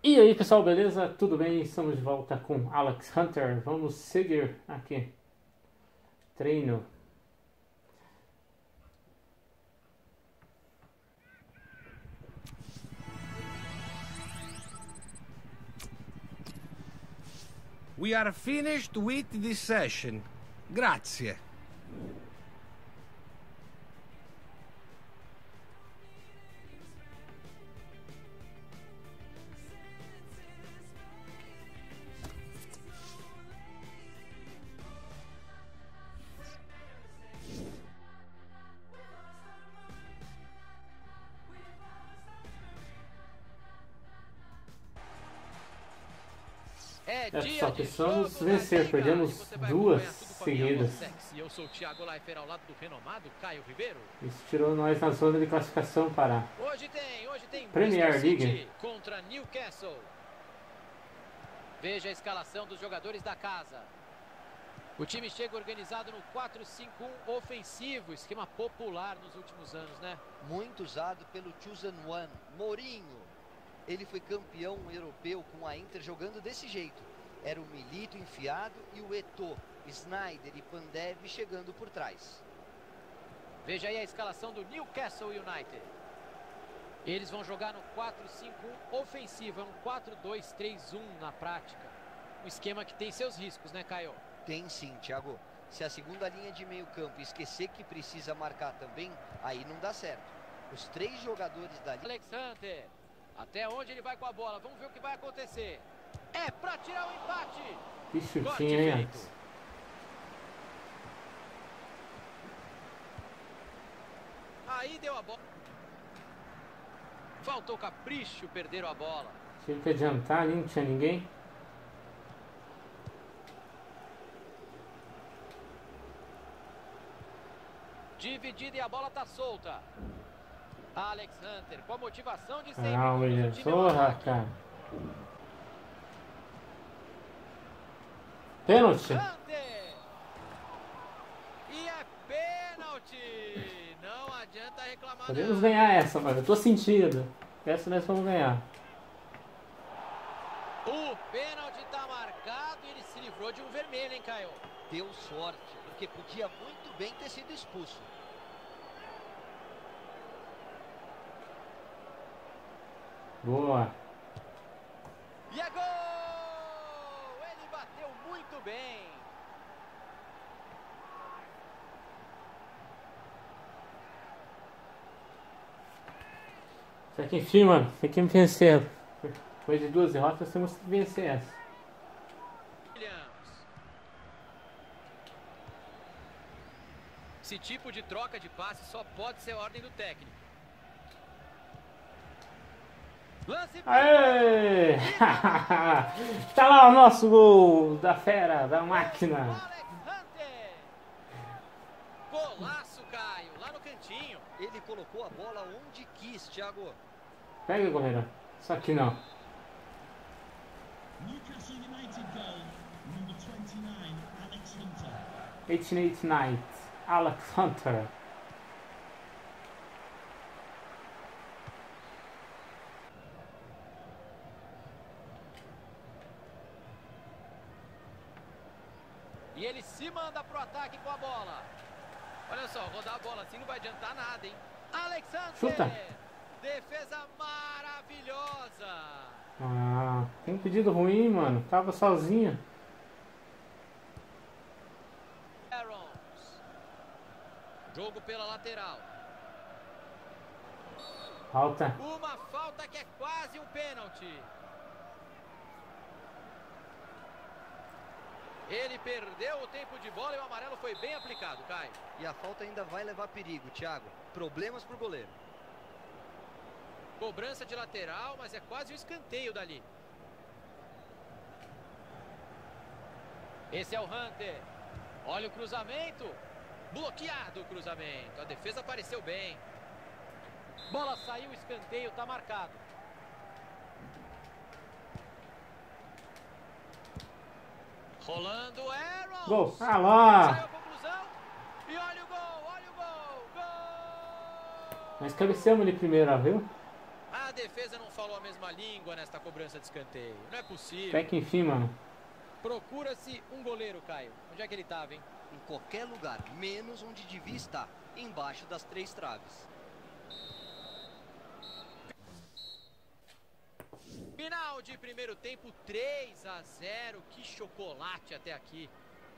E aí pessoal, beleza? Tudo bem? Estamos de volta com Alex Hunter. Vamos seguir aqui. Treino. We are finished with this session. Grazie. Só precisamos vencer. Perdemos duas seguidas. Eu sou o Thiago Leifert ao lado do renomado Caio Ribeiro. Isso tirou nós na zona de classificação para Hoje tem Premier Bristol League City contra Newcastle. Veja a escalação dos jogadores da casa. O time chega organizado no 4-5-1 ofensivo, esquema popular nos últimos anos, né? Muito usado pelo Chosen One, Mourinho. Ele foi campeão europeu com a Inter jogando desse jeito. Era o Milito enfiado e o Eto'o, Sneijder e Pandev chegando por trás. Veja aí a escalação do Newcastle United. Eles vão jogar no 4-5-1 ofensivo, é um 4-2-3-1 na prática. Um esquema que tem seus riscos, né, Caio? Tem sim, Thiago. Se a segunda linha de meio campo esquecer que precisa marcar também, aí não dá certo. Os três jogadores da linha... Alex Hunter, até onde ele vai com a bola? Vamos ver o que vai acontecer. É pra tirar o empate. Que chutinho, hein, Alex? Aí deu a bola. Faltou capricho, perderam a bola. Tive que adiantar ali, não tinha ninguém. Dividida e a bola tá solta. Alex Hunter com a motivação de sempre. Ah, Williams, porra, cara. Pênalti. Hunter. E é pênalti. Não adianta reclamar. Podemos ganhar essa, mano. Eu tô sentindo. Essa nós vamos ganhar. O pênalti tá marcado e ele se livrou de um vermelho, hein, Caio? Deu sorte, porque podia muito bem ter sido expulso. Boa. E é gol! Ele bateu muito bem. Isso aqui, enfim, mano. Tem que vencer. Depois de duas derrotas, temos que vencer essa. Esse tipo de troca de passe só pode ser ordem do técnico. Lance. Aê! Tá lá o nosso gol da fera, da máquina. Alex Hunter. Golaço, Caio, lá no cantinho. Ele colocou a bola onde quis, Thiago. Pega, goleiro. Só que não. Newcastle United goal, number 29, Alex Hunter. 1889, Alex Hunter. E ele se manda pro ataque com a bola. Olha só, rodar a bola assim não vai adiantar nada, hein? Alex Hunter. Chuta. Defesa maravilhosa. Ah, tem pedido ruim, mano. Tava sozinho. Arons. Jogo pela lateral. Falta. Uma falta que é quase um pênalti. Ele perdeu o tempo de bola e o amarelo foi bem aplicado, Caio. E a falta ainda vai levar perigo, Thiago. Problemas pro goleiro. Cobrança de lateral, mas é quase um escanteio dali. Esse é o Hunter. Olha o cruzamento. Bloqueado o cruzamento. A defesa apareceu bem. Bola saiu, escanteio, tá marcado. Rolando Arons. Gol. Ah lá. Saiu a conclusão. E olha o gol, olha o gol. Gol! Nós cabeceamos ele primeiro, viu? A defesa não falou a mesma mesma língua nesta cobrança de escanteio. Não é possível. Até que enfim, mano. Procura-se um goleiro, Caio. Onde é que ele estava, hein? Em qualquer lugar, menos onde devia estar, embaixo das 3 traves. Final de primeiro tempo, 3-0. Que chocolate até aqui.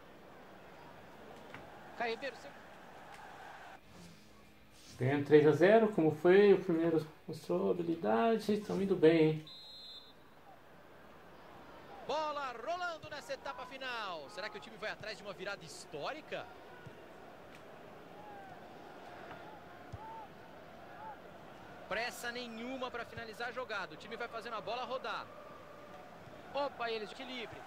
Caio Ribeiro, você... Ganhando 3-0, como foi? O primeiro mostrou habilidade. Estão indo bem, hein? Bola rolando nessa etapa final. Será que o time vai atrás de uma virada histórica? Pressa nenhuma para finalizar a jogada. O time vai fazendo a bola rodar. Opa, eles de equilíbrio.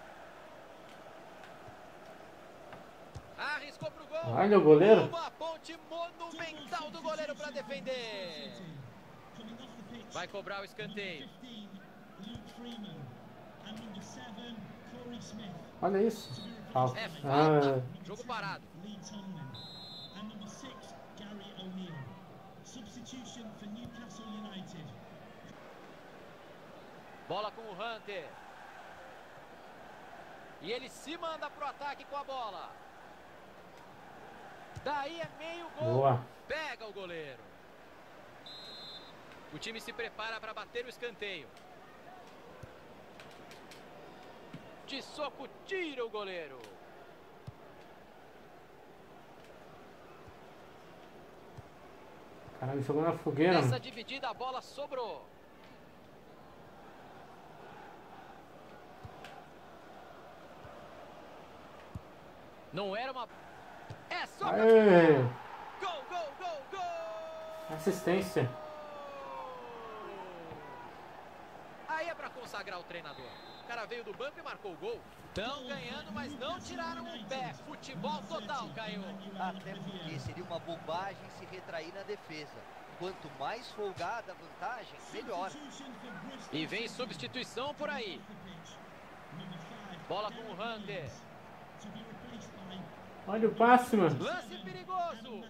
Arriscou pro gol. Olha o goleiro. Uma ponte monumental do goleiro para defender. Vai cobrar o escanteio. Olha isso. Falta. É falta. Jogo parado. Bola com o Hunter. E ele se manda pro ataque com a bola. Daí é meio gol. Boa. Pega o goleiro. O time se prepara para bater o escanteio. De soco, tira o goleiro. Caralho, jogou na fogueira. Nessa dividida a bola sobrou. Não era uma... É só pra Aê. Gol, gol, gol, gol! Assistência. Aí é pra consagrar o treinador. O cara veio do banco e marcou o gol. Estão ganhando, mas não tiraram o pé. Futebol total, Caio. Até porque seria uma bobagem se retrair na defesa. Quanto mais folgada a vantagem, melhor. E vem substituição por aí. Bola com o Hunter. Olha o passe, mano. Lance perigoso.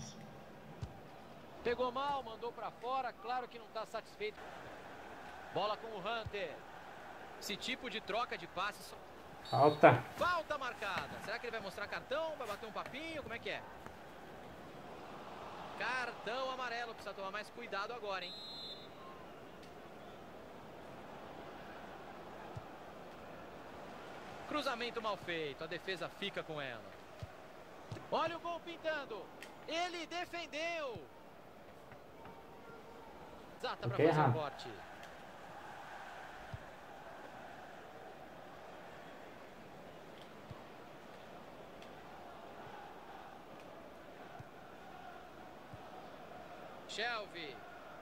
Pegou mal, mandou pra fora. Claro que não tá satisfeito. Bola com o Hunter. Esse tipo de troca de passes... Falta. Falta marcada. Será que ele vai mostrar cartão? Vai bater um papinho? Como é que é? Cartão amarelo. Precisa tomar mais cuidado agora, hein? Cruzamento mal feito. A defesa fica com ela. Olha o gol pintando. Ele defendeu. Exata para fazer o corte. Shelby.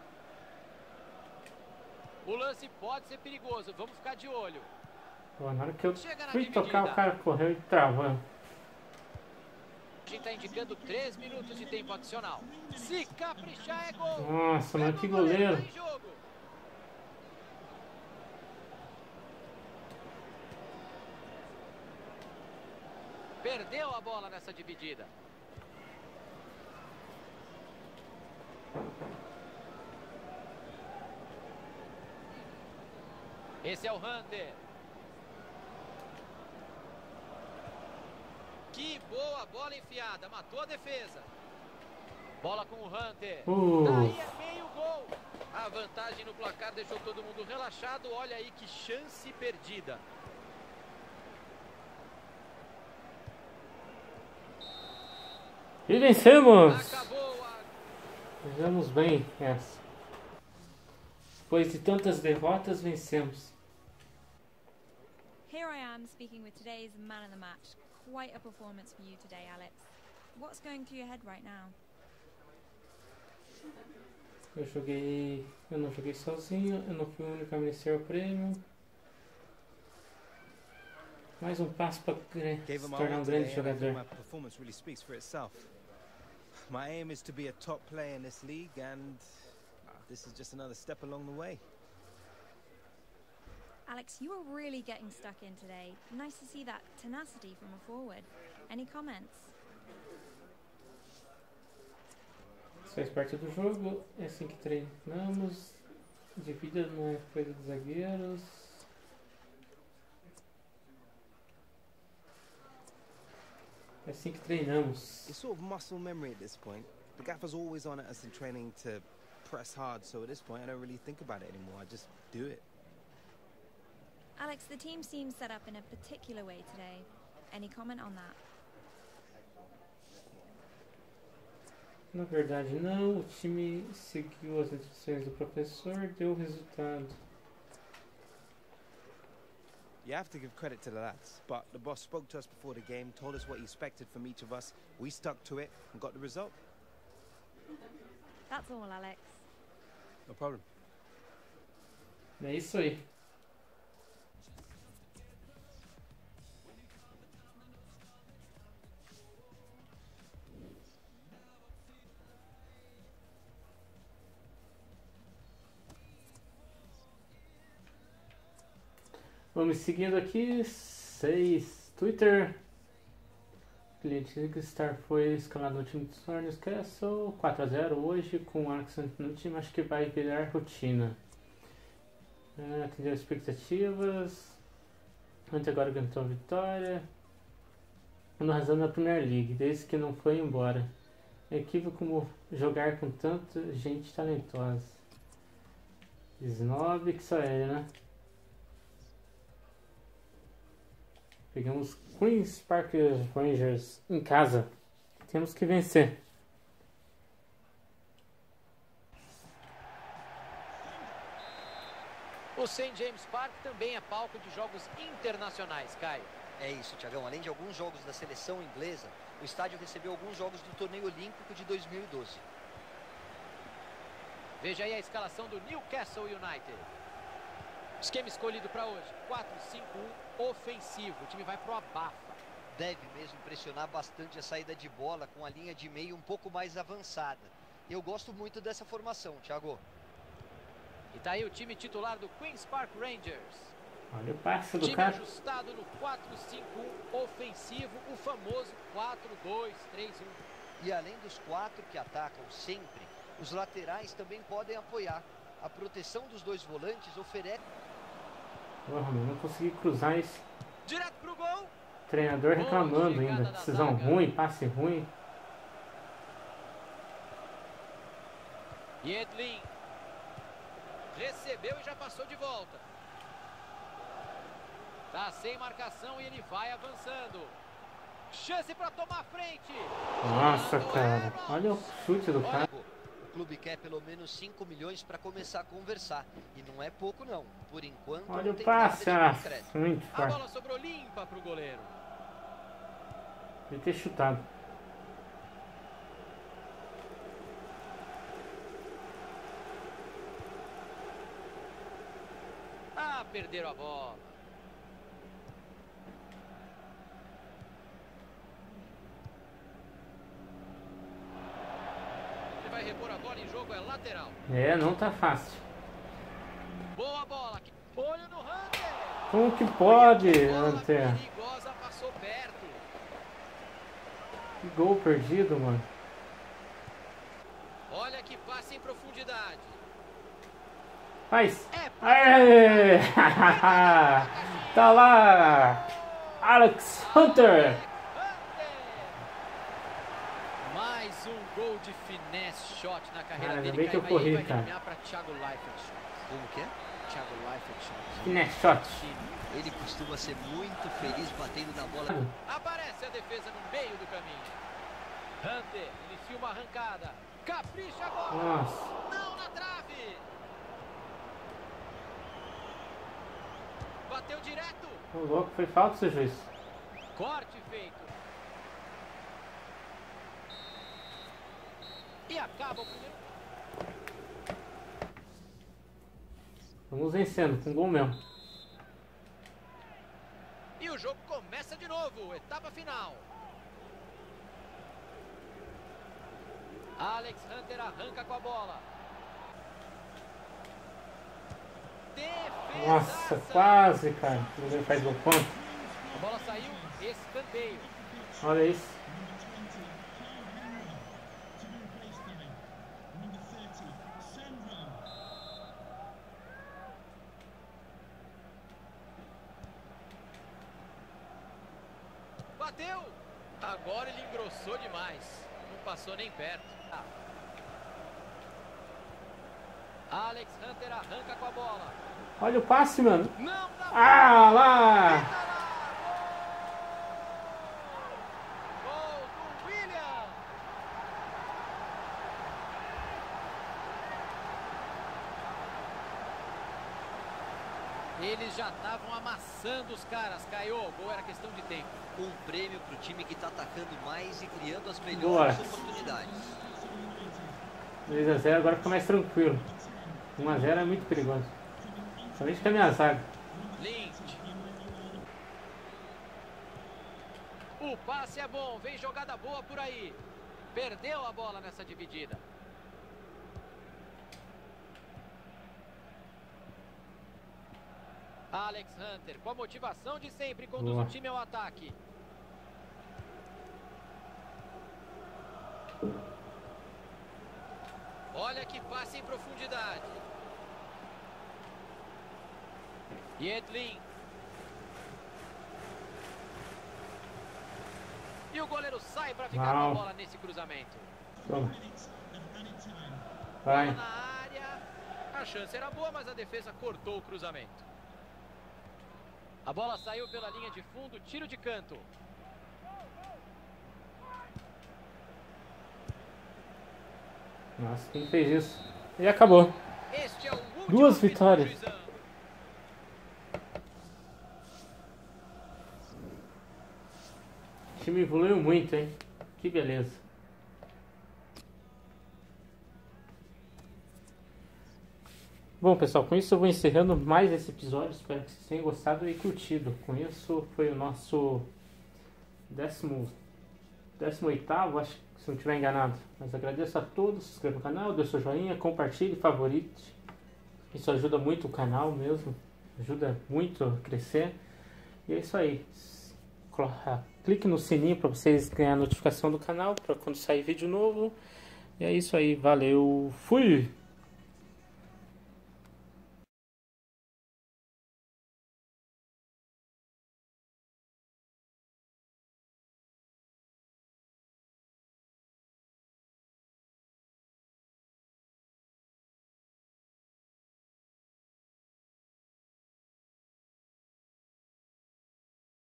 O lance pode ser perigoso. Vamos ficar de olho. Pô, na hora que eu fui tocar, o cara correu e travou. A gente está indicando 3 minutos de tempo adicional. Se caprichar é gol. Nossa, mas que goleiro. Tá em jogo. Perdeu a bola nessa dividida. Esse é o Hunter. Que boa bola enfiada. Matou a defesa. Bola com o Hunter. Daí é meio gol. A vantagem no placar deixou todo mundo relaxado. Olha aí que chance perdida. E vencemos! Acabou a... Fizemos bem essa. Depois de tantas derrotas, vencemos. Here I am speaking with today's man of the match. Quite a performance for you today, Alex. What's going through your head right now? Eu não joguei sozinho, eu não fui o único a merecer o prêmio. Mais um passo para se tornar um grande jogador. My performance really speaks for itself. My aim is to be a top player in this league, and this is just another step along the way. Alex, you are really getting stuck in today. Nice to see that tenacity from a forward. Any comments? Isso faz parte do jogo, é assim que treinamos. Divida na coisa dos zagueiros. É assim que treinamos. It's sort of muscle memory at this point. The gaffer's always on at us in training to press hard, so at this point I don't really think about it anymore. I just do it. Alex, the team seems set up in a particular way today. Any comment on that? Na verdade não, o time seguiu as instruções do professor e deu resultado. You have to give credit to the lads, but the boss spoke to us before the game, told us what he expected from each of us. We stuck to it and got the result. That's all, Alex. No problem. É isso aí. Vamos seguindo aqui. 6. Twitter. Cliente Star foi escalado no time do Newcastle 4-0 hoje com o Alex no time. Acho que vai virar rotina. Atendeu expectativas. Antes agora cantou a vitória. Não razão na Premier League, desde que não foi embora. É equívoco jogar com tanta gente talentosa. Snob, que só ele, né? Pegamos Queen's Park Rangers em casa. Temos que vencer. O St. James Park também é palco de jogos internacionais, Caio. É isso, Thiagão. Além de alguns jogos da seleção inglesa, o estádio recebeu alguns jogos do torneio olímpico de 2012. Veja aí a escalação do Newcastle United. Esquema escolhido para hoje, 4-5-1 ofensivo. O time vai pro abafa. Deve mesmo pressionar bastante a saída de bola com a linha de meio um pouco mais avançada. Eu gosto muito dessa formação, Thiago. E tá aí o time titular do Queen's Park Rangers. Olha o passe do Time cara. ajustado no 4-5-1 ofensivo, o famoso 4-2-3-1. E além dos 4 que atacam sempre, os laterais também podem apoiar. A proteção dos dois volantes oferece... Não consegui cruzar esse Direto pro gol. treinador reclamando ainda. Decisão ruim, passe ruim. Yedlin. Recebeu e já passou de volta. Tá sem marcação e ele vai avançando. Chance para tomar frente. Nossa, cara. Olha o chute do cara. O clube quer pelo menos 5 milhões para começar a conversar. E não é pouco não. Por enquanto Olha não o tem passe. nada de concreto. Muito A forte. bola sobrou limpa pro goleiro. Devia ter chutado. Ah, perderam a bola. Ele vai repor a bola em jogo, é lateral. É, não tá fácil. Boa bola. Olho no Hunter. Como que pode, Bola Hunter? perigosa, passou perto. Que gol perdido, mano. Olha que passe em profundidade. Faz. É Aê! Tá lá. Alex Hunter. Mais um gol de finesse shot na carreira Cara, dele. ainda bem que eu Caio, aí corri, vai cara. encaminhar pra Thiago Leifert shot. Como que é? Thiago Leifert shot. Finesse shot. Ele costuma ser muito feliz batendo na bola. Aparece a defesa no meio do caminho. Hunter inicia uma arrancada. Capricha agora. Nossa. Não na trave. Bateu direto. O louco, foi falta, seu juiz. Corte feito. E acaba o primeiro. Vamos vencendo, com gol mesmo. E o jogo começa de novo. Etapa final. Alex Hunter arranca com a bola. Defesa. Nossa, quase, cara. O goleiro faz gol contra. A bola saiu, escanteio. Olha isso. bateu. Agora ele engrossou demais. Não passou nem perto. Alex Hunter arranca com a bola. Olha o passe, mano. Não dá. Ah, lá! Gol do William. Eles já estavam amassando os caras. Caiu. O gol era questão de tempo. Um prêmio para o time que está atacando mais e criando as melhores oportunidades. 2-0, agora fica mais tranquilo. 1-0 é muito perigoso. Somente com a minha zaga. Lynch. O passe é bom. Vem jogada boa por aí. Perdeu a bola nessa dividida. Alex Hunter, com a motivação de sempre, conduz o time ao ataque. Olha que passe em profundidade. Yedlin. E o goleiro sai para ficar com a bola nesse cruzamento. Toma. Vai. Na área. A chance era boa, mas a defesa cortou o cruzamento. A bola saiu pela linha de fundo, tiro de canto. Nossa, quem fez isso? E acabou. Este é o 2 vitórias. O time evoluiu muito, hein? Que beleza. Bom, pessoal, com isso eu vou encerrando mais esse episódio. Espero que vocês tenham gostado e curtido. Com isso foi o nosso 18º, acho que se não estiver enganado. Mas agradeço a todos, se inscreva no canal, dê seu joinha, compartilhe, favorite. Isso ajuda muito o canal mesmo, ajuda muito a crescer. E é isso aí. Clique no sininho para vocês ganharem a notificação do canal, para quando sair vídeo novo. E é isso aí, valeu, fui!